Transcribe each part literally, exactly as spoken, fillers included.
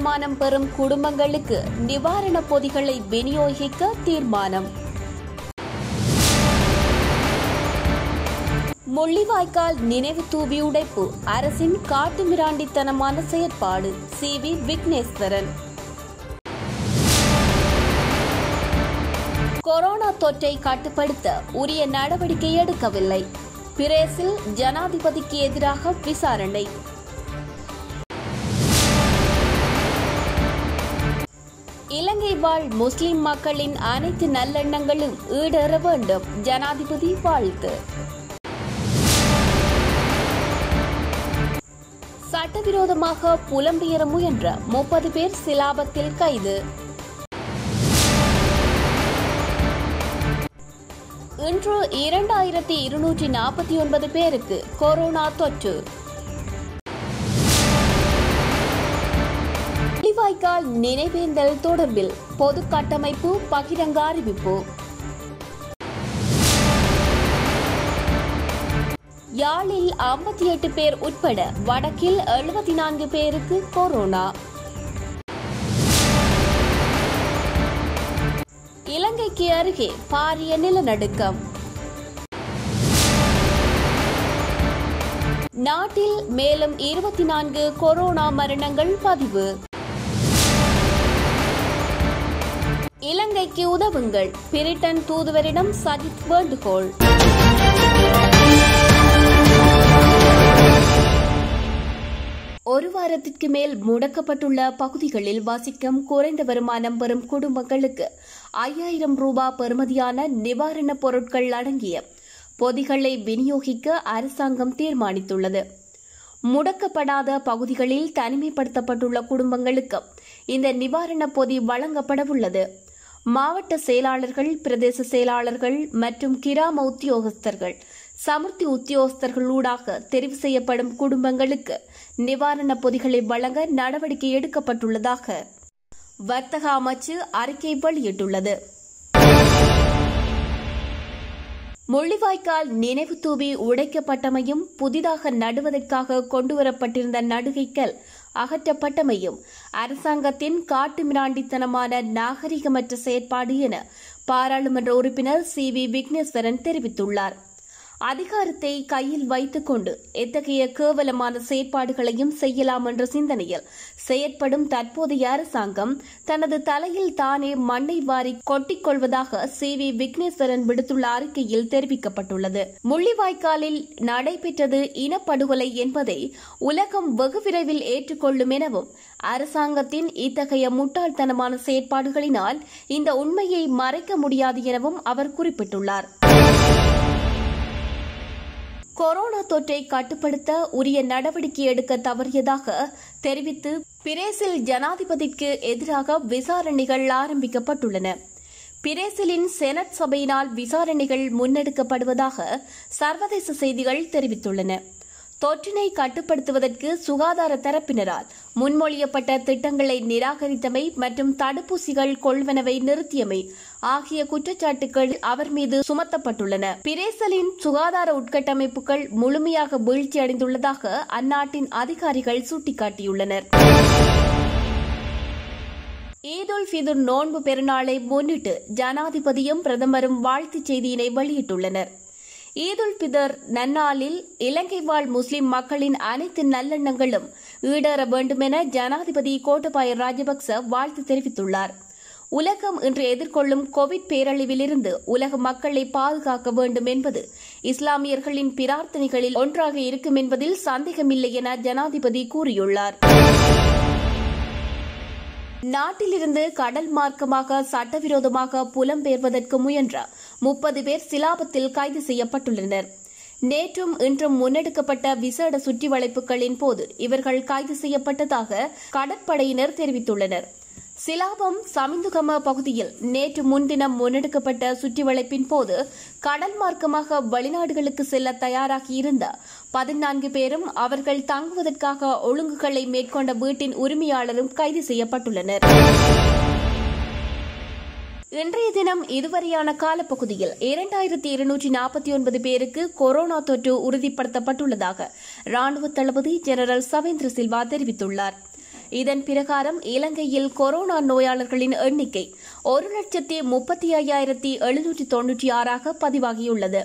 வருமானம் பெறும் குடும்பங்களுக்கு நிவாரணப் பொதிகளை விநியோகிக்க தீர்மானம். முள்ளிவாய்க்கால் நினைவு தூவி உடைப்பு அரசின் காட்டுமிராண்டித்தனமான செயற்பாடு. C V Vigneswaran. கொரோனா தொற்றை கட்டுப்படுத்த உரிய நடவடிக்கை எடுக்கவில்லை. பிரேசில் ஜனாதிபதிக்கு எதிராக விசாரணை. இலங்கை வாழ் முஸ்லிம் மக்களின் அனைத்து நல்லெண்ணங்களும் ஈடேற வேண்டும். ஜனாதிபதி வாழ்த்து. சட்டவிரோதமாக புலம்பெயர முயன்ற முப்பது பேர் சிலாபத்தில் கைது. இன்று இரண்டாயிரத்தி இருநூற்றி நாற்பத்தி ஒன்பது பேருக்கு கொரோனா தொற்று. முள்ளிவாய்க்கால் நினைவேந்தல் தொடர்பில் பொது கட்டமைப்பு பகிரங்க அறிவிப்பு. யாழில் ஐம்பத்தி எட்டு பேர் உட்பட வடக்கில் எழுபத்தி நான்கு பேருக்கு கொரோனா. இலங்கைக்கு அருகே பாரிய நிலநடுக்கம். நாட்டில் மேலும் இருபத்தி நான்கு கொரோனா மரணங்கள் பதிவு. இலங்கைக்கு உதவுங்கள், பிரிட்டன் தூதுவரிடம் சஜித் வேண்டுகோள். ஒரு வாரத்திற்கு மேல் முடக்கப்பட்டுள்ள பகுதிகளில் வசிக்கும் குறைந்த வருமானம் பெறும் குடும்பங்களுக்கு ஐயாயிரம் ரூபாய் பெறுமதியான நிவாரணப் பொருட்கள் அடங்கிய பொதிகளை விநியோகிக்க அரசாங்கம் தீர்மானித்துள்ளது. முடக்கப்படாத பகுதிகளில் தனிமைப்படுத்தப்பட்டுள்ள குடும்பங்களுக்கு இந்த நிவாரணப் பொதி வழங்கப்படவுள்ளது. மாவட்ட செயலாளர்கள், பிரதேச செயலாளர்கள் மற்றும் கிராம உத்தியோகஸ்தர்கள், சமுர்த்தி உத்தியோகஸ்தர்களூடாக தெரிவு செய்யப்படும் குடும்பங்களுக்கு நிவாரணப் பொதிகளை வழங்க நடவடிக்கை எடுக்கப்பட்டுள்ளதாக வர்த்தக அமைச்சு அறிக்கை வெளியிட்டுள்ளது. முள்ளிவாய்க்கால் நினைவு தூவி உடைக்கப்பட்டமையும் புதிதாக நடுவதற்காக கொண்டுவரப்பட்டிருந்த நடுகைக்கல் அகற்றப்பட்டமையும் அரசாங்கத்தின் காட்டுமிராண்டித்தனமான நாகரிகமற்ற செயற்பாடு என பாராளுமன்ற உறுப்பினர் சி வி விக்னேஸ்வரன் தெரிவித்துள்ளார். அதிகாரத்தை கையில் வைத்துக் கொண்டு எத்தகைய கேவலமான செயற்பாடுகளையும் செய்யலாம் என்ற சிந்தனையில் செயற்படும் தற்போதைய அரசாங்கம் தனது தலையில் தானே மண்ணை வாரி கொட்டிக் கொள்வதாக சி வி விக்னேஸ்வரன் விடுத்துள்ள அறிக்கையில் தெரிவிக்கப்பட்டுள்ளது. முள்ளிவாய்க்காலில் நடைபெற்றது இனப்படுகொலை என்பதை உலகம் வெகு விரைவில் ஏற்றுக்கொள்ளும் எனவும் அரசாங்கத்தின் இத்தகைய முட்டாள்தனமான செயற்பாடுகளினால் இந்த உண்மையை மறைக்க முடியாது எனவும் அவர் குறிப்பிட்டுள்ளார். கொரோனா தொற்றை கட்டுப்படுத்த உரிய நடவடிக்கை எடுக்க தவறியதாக தெரிவித்து பிரேசில் ஜனாதிபதிக்கு எதிராக விசாரணைகள் ஆரம்பிக்கப்பட்டுள்ளன. பிரேசிலின் செனட் சபையினால் விசாரணைகள் முன்னெடுக்கப்படுவதாக சர்வதேச செய்திகள் தெரிவித்துள்ளன. தொற்றினை கட்டுப்படுத்துவதற்கு சுகாதார தரப்பினரால் முன்மொழியப்பட்ட திட்டங்களை நிராகரித்தமை மற்றும் தடுப்பூசிகள் கொள்வனவை நிறுத்தியமை ஆகிய குற்றச்சாட்டுகள் அவர் மீது சுமத்தப்பட்டுள்ளன. பிரேசிலின் சுகாதார உட்கட்டமைப்புகள் முழுமையாக வீழ்ச்சியடைந்துள்ளதாக அந்நாட்டின் அதிகாரிகள் சுட்டிக்காட்டியுள்ளனர். ஈத் உல் ஃபித்ர் நோன்பு பெருநாளை முன்னிட்டு ஜனாதிபதியும் பிரதமரும் வாழ்த்துச் செய்தியினை வெளியிட்டுள்ளனர். ஈத் உல் ஃபித்ர் நன்னாளில் இலங்கை வாழ் முஸ்லிம் மக்களின் அனைத்து நல்லெண்ணங்களும் ஈடேற வேண்டும் என ஜனாதிபதி கோட்டபாய ராஜபக்ச வாழ்த்து தெரிவித்துள்ளார். உலகம் இன்று எதிர்கொள்ளும் கோவிட் பேரழிவிலிருந்து உலக மக்களை பாதுகாக்க வேண்டும் என்பது இஸ்லாமியர்களின் பிரார்த்தனைகளில் ஒன்றாக இருக்கும் என்பதில் சந்தேகமில்லை என ஜனாதிபதி கூறியுள்ளார். நாட்டிலிருந்து கடல் மார்க்கமாக சட்டவிரோதமாக புலம்பெயர்வதற்கு முயன்ற முப்பது பேர் சிலாபத்தில் கைது செய்யப்பட்டுள்ளனர். நேற்றும் இன்றும் முன்னெடுக்கப்பட்ட விசேட சுற்றி வளைப்புகளின் போது இவர்கள் கைது செய்யப்பட்டதாக கடற்படையினர் தெரிவித்துள்ளனர். சிலாபம் சமிந்துகம பகுதியில் நேற்று முன்தினம் முன்னெடுக்கப்பட்ட சுற்றிவளைப்பின் போது கடல் மார்க்கமாக வெளிநாடுகளுக்கு செல்ல தயாராகியிருந்த பதினான்கு பேரும் அவர்கள் தங்குவதற்காக ஒழுங்குகளை மேற்கொண்ட வீட்டின் உரிமையாளரும் கைது செய்யப்பட்டுள்ளனர். இன்றைய தினம் இதுவரையான காலப்பகுதியில் இரண்டாயிரத்தி இருநூற்றி நாற்பத்தி ஒன்பது பேருக்கு கொரோனா தொற்று உறுதிப்படுத்தப்பட்டுள்ளதாக ராணுவ தளபதி ஜெனரல் சவேந்திர சில்வா தெரிவித்துள்ளார். இதன் பிரகாரம் இலங்கையில் கொரோனா நோயாளர்களின் எண்ணிக்கை ஒரு லட்சத்தி முப்பத்தி ஐயாயிரத்தி எழுநூற்றி தொன்னூற்றி ஆறாக பதிவாகியுள்ளது.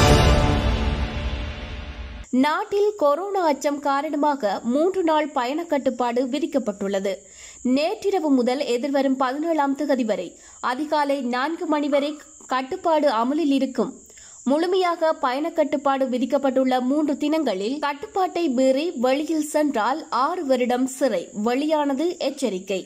நாட்டில் கொரோனா அச்சம் காரணமாக மூன்று நாள் பயண கட்டுப்பாடு விதிக்கப்பட்டுள்ளது. நேற்றிரவு முதல் எதிர்வரும் பதினேழாம் தேதி வரை அதிகாலை நான்கு மணி வரை கட்டுப்பாடு அமலில் இருக்கும். முழுமையாக பயண கட்டுப்பாடு விதிக்கப்பட்டுள்ள மூன்று தினங்களில் கட்டுப்பாட்டை மீறி வெளியில் சென்றால் ஆறு வருடம் சிறை. வெளியானது எச்சரிக்கை.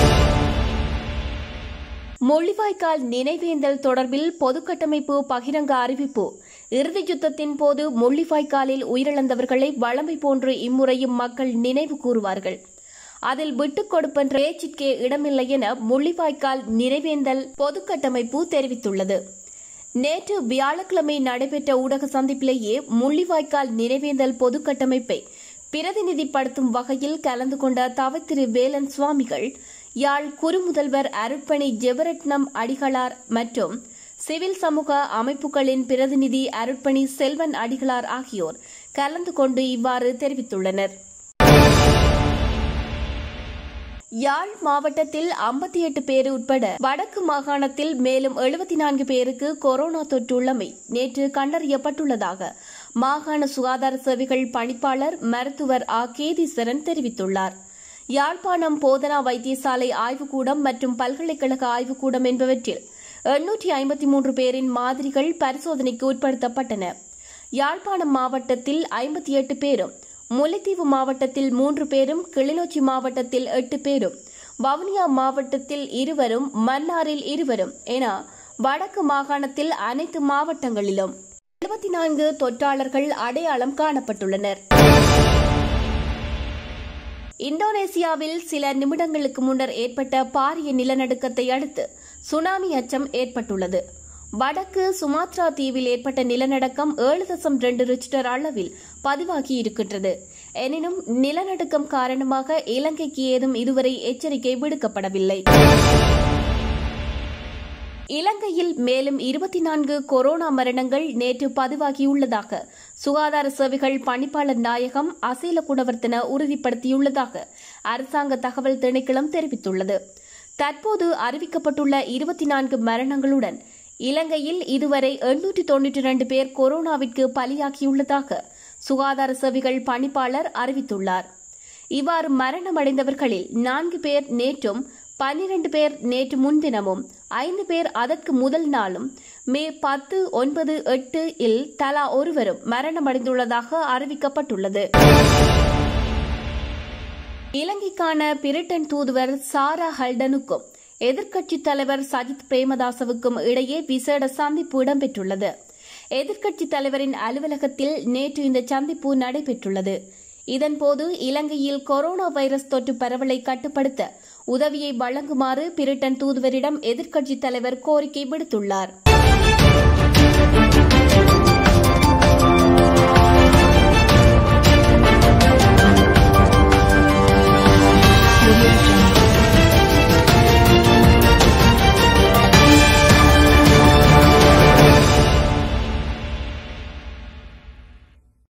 முள்ளிவாய்க்கால் நினைவேந்தல் தொடர்பில் பொதுக்கட்டமைப்பு பகிரங்க அறிவிப்பு. இறுதி யுத்தத்தின் போது முள்ளிவாய்க்காலில் உயிரிழந்தவர்களை வழமை போன்று இம்முறையும் மக்கள் நினைவு கூறுவார்கள். அதில் விட்டுக் கொடுப்பென்ற பேச்சுக்கே இடமில்லை என முள்ளிவாய்க்கால் நினைவேந்தல் பொதுக்கட்டமைப்பு தெரிவித்துள்ளது. நேற்று வியாழக்கிழமை நடைபெற்ற ஊடக சந்திப்பிலேயே முள்ளிவாய்க்கால் நினைவேந்தல் பொதுக்கட்டமைப்பை பிரதிநிதிப்படுத்தும் வகையில் கலந்து கொண்ட தவத்திரு வேலன் சுவாமிகள், யாழ் குறுமுதல்வர் அருட்பணி ஜெபரட்னம் அடிகளார் மற்றும் சிவில் சமூக அமைப்புகளின் பிரதிநிதி அருட்பணி செல்வன் அடிகளார் ஆகியோர் கலந்து கொண்டு இவ்வாறு தெரிவித்துள்ளனர். யாழ் மாவட்டத்தில் ஐம்பத்தி எட்டு பேர் உட்பட வடக்கு மாகாணத்தில் மேலும் எழுபத்தி நான்கு பேருக்கு கொரோனா தொற்றுள்ளமை நேற்று கண்டறியப்பட்டுள்ளதாக மாகாண சுகாதார சேவைகள் பணிப்பாளர் மருத்துவர் ஆ கேதீஸ்வரன் தெரிவித்துள்ளார். யாழ்ப்பாணம் போதனா வைத்தியசாலை ஆய்வுக்கூடம் மற்றும் பல்கலைக்கழக ஆய்வுக்கூடம் என்பவற்றில் எண்ணூற்றி ஐம்பத்தி மூன்று பேரின் மாதிரிகள் பரிசோதனைக்கு உட்படுத்தப்பட்டன. யாழ்ப்பாணம் மாவட்டத்தில் ஐம்பத்தி எட்டு பேரும், முல்லைத்தீவு மாவட்டத்தில் மூன்று பேரும், கிளிநொச்சி மாவட்டத்தில் எட்டு பேரும், வவுனியா மாவட்டத்தில் இருவரும், மன்னாரில் இருவரும் என வடக்கு மாகாணத்தில் அனைத்து மாவட்டங்களிலும் எழுபத்தி நான்கு தொற்றாளர்கள் அடையாளம் காணப்பட்டுள்ளனர். இந்தோனேசியாவில் சில நிமிடங்களுக்கு முன்னர் ஏற்பட்ட பாரிய நிலநடுக்கத்தை அடுத்து சுனாமி அச்சம் ஏற்பட்டுள்ளது. வடக்கு சுமாத்ரா தீவில் ஏற்பட்ட நிலநடுக்கம் ஏழு தசம் இரண்டு ரிக்டர் அளவில் பதிவாகியிருக்கின்றது. எனினும் நிலநடுக்கம் காரணமாக இலங்கைக்கு ஏதும் இதுவரை எச்சரிக்கை விடுக்கப்படவில்லை. இலங்கையில் மேலும் இருபத்தி நான்கு கொரோனா மரணங்கள் நேற்று பதிவாகியுள்ளதாக சுகாதார சேவைகள் பணிப்பாளர் நாயகம் அசேல குணவர்த்தன உறுதிப்படுத்தியுள்ளதாக அரசாங்க தகவல் திணைக்களம் தெரிவித்துள்ளது. தற்போது அறிவிக்கப்பட்டுள்ள இருபத்தி நான்கு மரணங்களுடன் இலங்கையில் இதுவரை எண்ணூற்றி தொன்னூற்றி இரண்டு பேர் கொரோனாவிற்கு பலியாகியுள்ளதாக சுகாதார சேவைகள் பணிப்பாளர் அறிவித்துள்ளார். இவ்வாறு மரணமடைந்தவர்களில் நான்கு பேர் நேற்றும், பன்னிரண்டு பேர் நேற்று முன்தினமும், ஐந்து பேர் அதற்கு முதல் நாளும், மே பத்து, ஒன்பது, எட்டு இல் தலா ஒருவரும் மரணமடைந்துள்ளதாக அறிவிக்கப்பட்டுள்ளது. இலங்கைக்கான பிரிட்டன் தூதுவர் சாரா ஹல்டனுக்கும் எதிர்க்கட்சித் தலைவர் சஜித் பிரேமதாசவுக்கும் இடையே விசேட சந்திப்பு இடம்பெற்றுள்ளது. எதிர்க்கட்சித் தலைவரின் அலுவலகத்தில் நேற்று இந்த சந்திப்பு நடைபெற்றுள்ளது. இதன்போது இலங்கையில் கொரோனா வைரஸ் தொற்று பரவலை கட்டுப்படுத்த உதவியை வழங்குமாறு பிரிட்டன் தூதுவரிடம் எதிர்க்கட்சித் தலைவர் கோரிக்கை விடுத்துள்ளார்.